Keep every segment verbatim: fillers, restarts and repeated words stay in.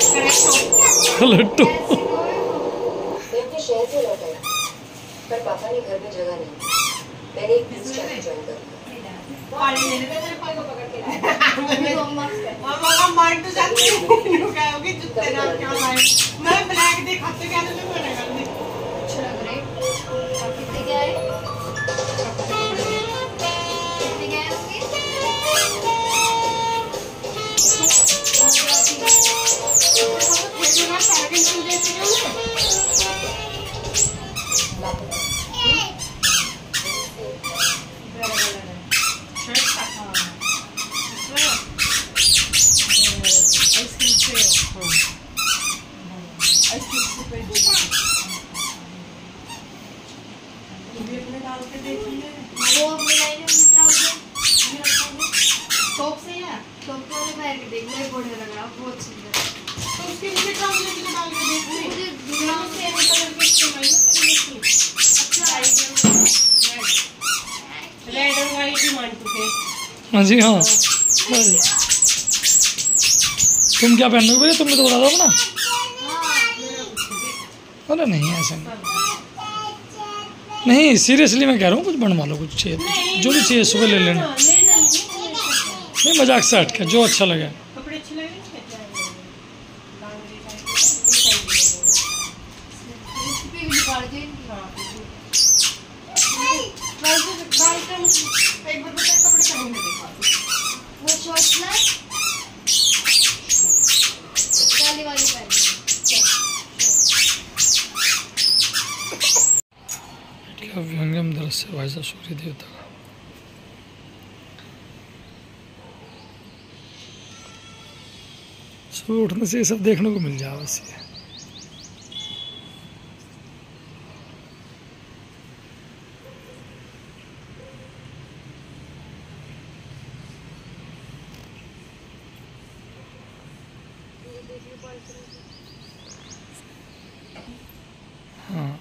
लट्टू शहर से लौटा पर पापा ने घर में जगह नहीं। मैंने एक बिजनेस ज्वाइन कर मैं ब्लैक दिखाते क्या तो मैंने कर दी। अच्छा लग रहा है। कितने क्या है? कितने क्या है होंगे? हाँ जी हाँ। तुम क्या पहनोगे भैया, तुमने तो बता दो ना। अरे नहीं ऐसा नहीं, नहीं सीरियसली मैं कह रहा हूँ कुछ बनवा लो, कुछ चाहिए जो भी चाहिए सुबह ले लेना। नहीं मजाक से हट के जो अच्छा लगे। व्यंगम दृश्य भाई साहब सूर्य देवता का। सुबह उठने से ये सब देखने को मिल जाए बस। ये हाँ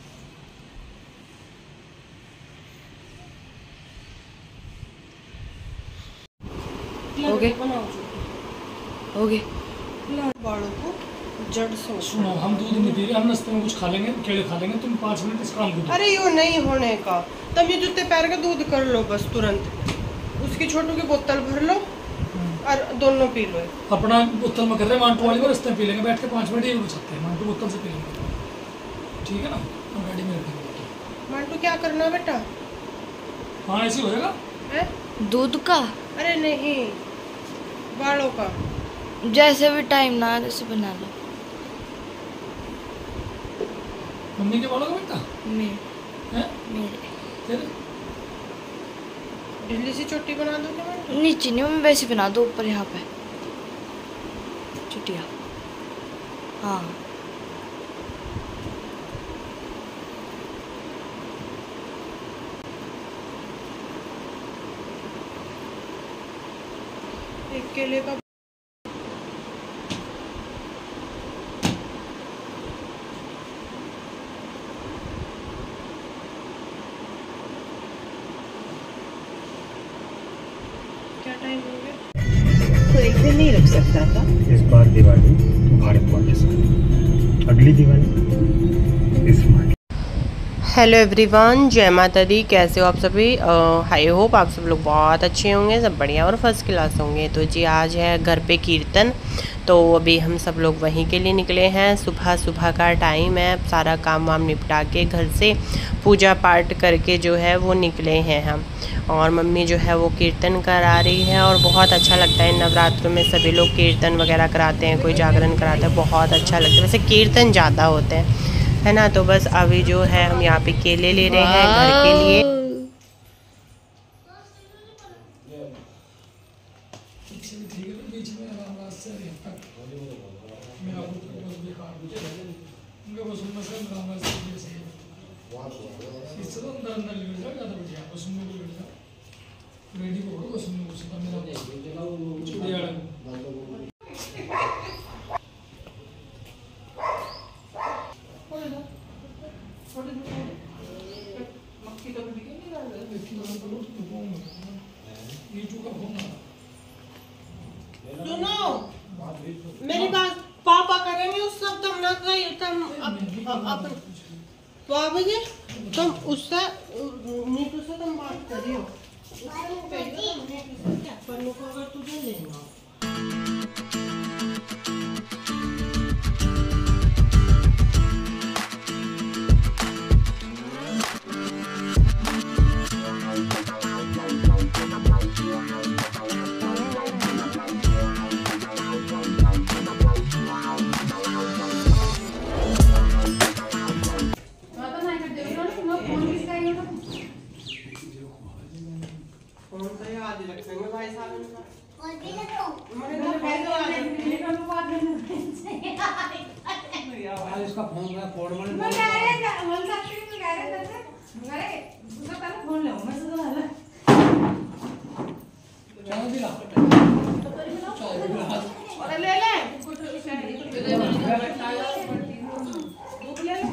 ओके ओके बालों को जड़ से सुनो, हम दूध नहीं पी रहे, हम नाश्ते में कुछ खा लेंगे, केले खा लेंगे, तुम पाँच मिनट इस काम को। अरे यो नहीं होने का, तुम ये जूते पैर का दूध कर लो बस तुरंत। उसकी छोटू की बोतल भर लो और दोनों पी लो। अपना बोतल में कर रहे हैं, मांटू वाली को रास्ते में पी लेंगे बैठ के, पाँच मिनट ही बचाते हैं, मांटू बोतल से पी लेंगे, ठीक है ना। हम गाड़ी में रखेंगे। मांटू क्या करना बेटा? हाँ ऐसे होएगा। दूध का? अरे नहीं, बालों का। जैसे भी टाइम ना आए वैसे बना लो। मम्मी के बालों का बेटा? मेरे हैं? मेरे तेरे? ढीली सी चोटी बना दो क्या? नीचे नहीं, मैं वैसे बना दो, ऊपर यहाँ पे चुटिया। हाँ एक केले का क्या टाइम हो गया? तो एक दिन नहीं रख सकता था। इस बार दिवाली भारत माँ के साथ, अगली दिवाली इस माँ। हेलो एवरीवन, जय माता दी। कैसे हो आप सभी? आई होप आप सब लोग बहुत अच्छे होंगे, सब बढ़िया और फर्स्ट क्लास होंगे। तो जी आज है घर पे कीर्तन, तो अभी हम सब लोग वहीं के लिए निकले हैं। सुबह सुबह का टाइम है, सारा काम वाम निपटा के घर से पूजा पाठ करके जो है वो निकले हैं हम। और मम्मी जो है वो कीर्तन करा रही है और बहुत अच्छा लगता है। नवरात्रों में सभी लोग कीर्तन वगैरह कराते हैं, कोई जागरण कराता है, बहुत अच्छा लगता है। वैसे कीर्तन ज़्यादा होते हैं, है ना। तो बस अभी जो है हम यहाँ पे केले ले रहे हैं घर के लिए। सुनो मेरी बात, पापा हम अपन बाबू जी तुम उससे नीतू से तुम बात करियो पन्नू को अगर तुझे लेना इसका फोन में कोड में मैं कह रहे हैं बोल सकते हैं मैं कह रहे थे अरे उसका पहले फोन ले मैं तो वाला चाय भी ला चाय भी ला और ले ले दूध ले ले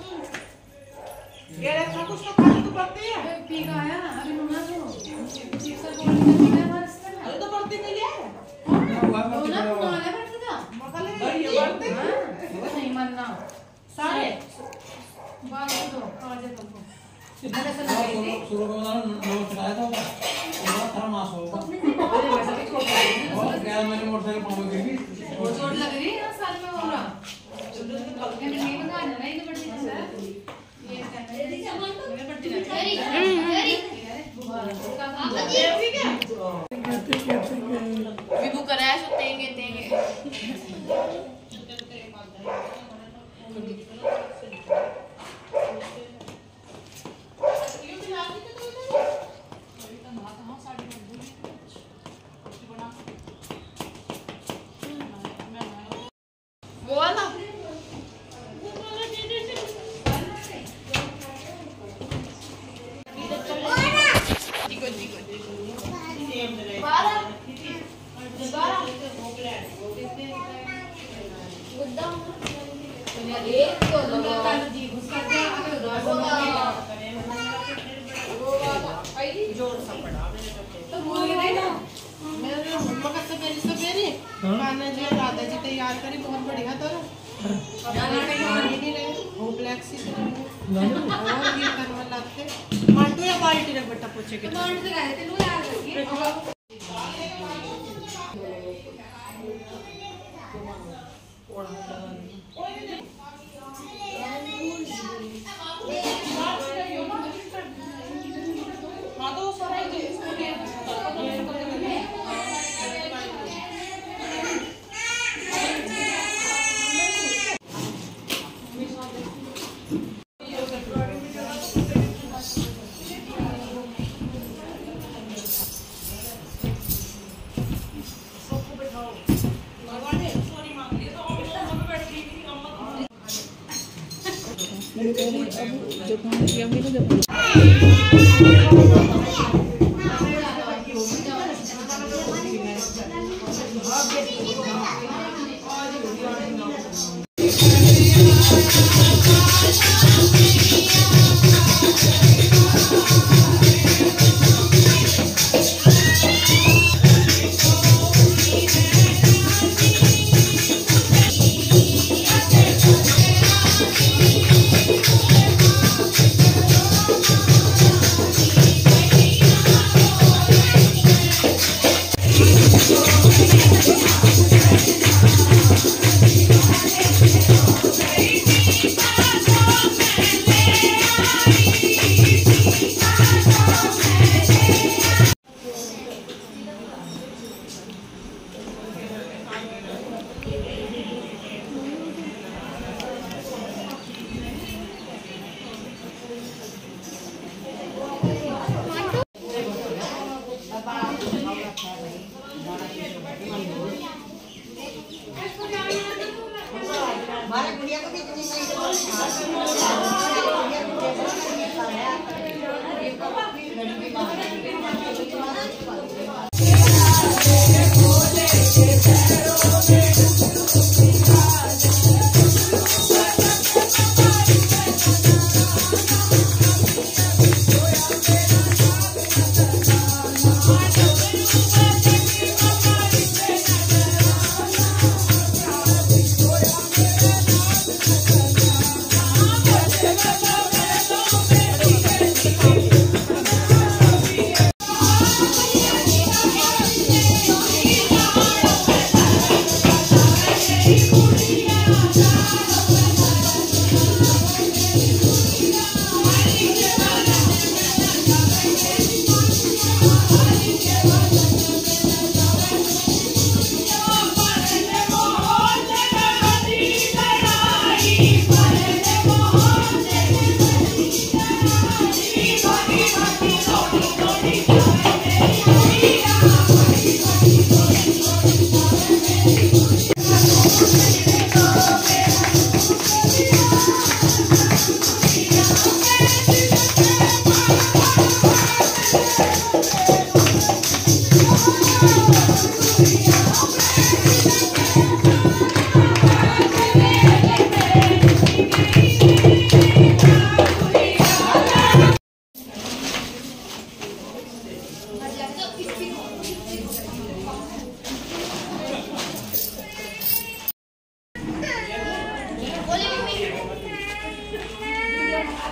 ये रखा कुछ तो खाने को पड़ती है पी का आया अभी मम्मा तो चिप्स और गोली का पीना बस अरे तो पड़ती नहीं है ना ना ले पड़ती था मका ले ये पड़ती नहीं मानना सारे बात दो आज तक अरे सर शुरू में ना नोट कराया था वो थोड़ा मास होगा अरे वैसे भी छोड़ और क्या मैंने मोटरसाइकिल पाँव में गिरी वो चोट लग रही है ना साल में हो रहा ये नहीं बताना नहीं तो पड़ती सर ये मेरे पड़ती है ठीक है विभू कराया सो तेंगे तेंगे दादा जी तैयार करी बहुत बढ़िया तो मांटू या बाल्टी रख बेटा पूछे के Bye.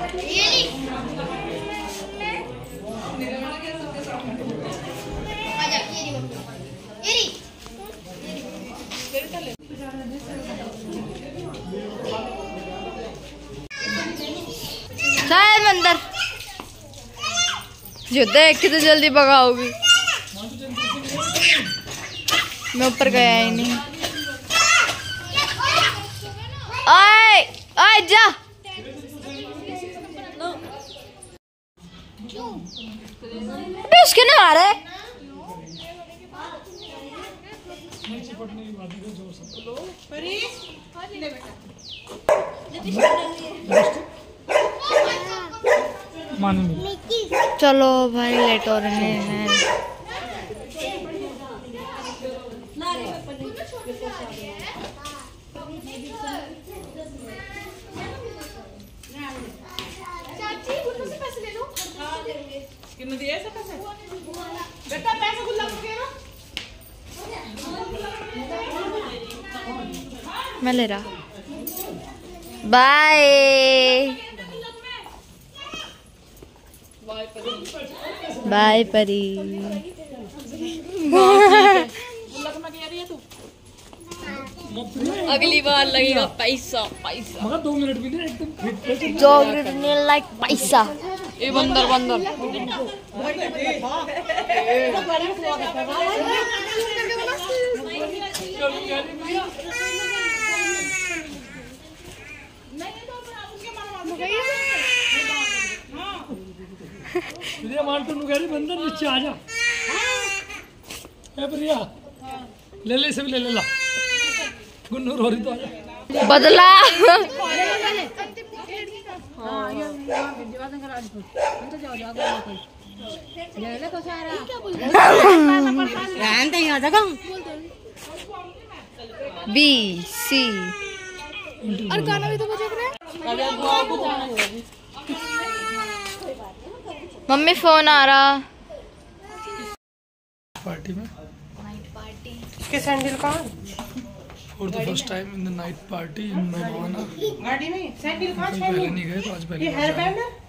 शायद अंदर जो देख के तो जल्दी भगाओगी। मैं ऊपर गया ही नहीं। आए आए जा। अबे उसके ना आ रहे। चलो भाई लेट हो रहे हैं। बेटा पैसे गुल्ला के ना मैं ले रहा। बाय बाय परी। अगली बार लगेगा पैसा पैसा। मगर दो मिनट भी नहीं एकदम फिट जो गिरने लाइक पैसा। ये बंदर बंदर प्रिया मांटू नुगारी बंदर नीचे आ जा। ए प्रिया ले ले इसे भी ले ले ला। गुन्नू रो रही तो आ जा। बदला बी सी और गाना भी तो बजा रहा है। मम्मी फोन आ रहा। पार्टी में इसके सैंडल कहाँ? For the first time in the night party in मेहमाना। गाड़ी में सैंडल कहाँ कल पहले नहीं गए तो आज पहले ये हेयर बैंड है।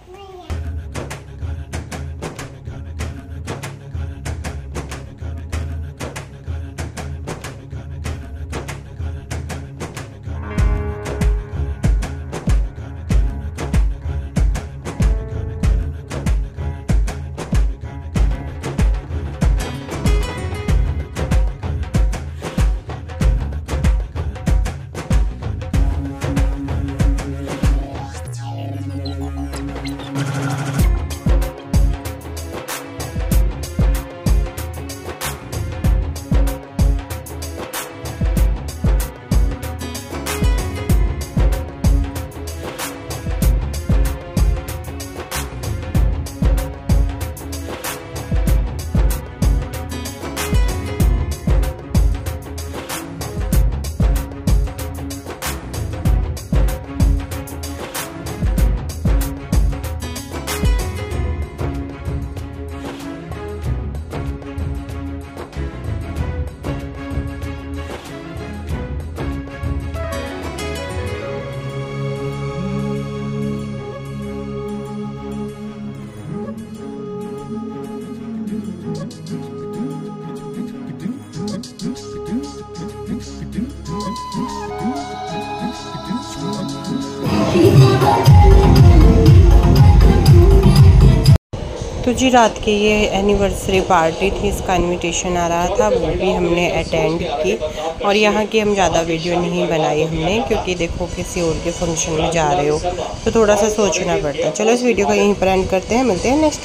तो जी रात की ये एनिवर्सरी पार्टी थी, इसका इनविटेशन आ रहा था, वो भी हमने अटेंड की। और यहाँ की हम ज़्यादा वीडियो नहीं बनाई हमने, क्योंकि देखो किसी और के फंक्शन में जा रहे हो तो थोड़ा सा सोचना पड़ता है। चलो इस वीडियो को यहीं पर एंड करते हैं, मिलते हैं नेक्स्ट।